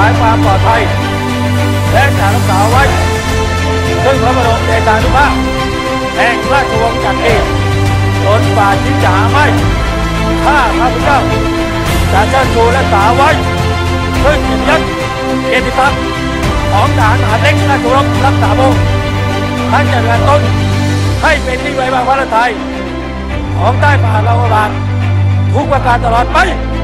ายความปลอดภัยและจะรักษาไว้ซึ่งพระบรมเดชานุภาพแห่งราชวงศ์จักรีจนป่าชิ้นจะหาไม่ข้าพระพุทธเจ้าจะเชิดชูและสาไว้ซึ่งเกียรติศักดิ์ของทหารมหาดเล็กราชวงศ์รักษาพงศ์ทั้งจากการต้นให้เป็นที่ไว้วางพระทัยของใต้ฝ่าเราบาลทุกประการตลอดไป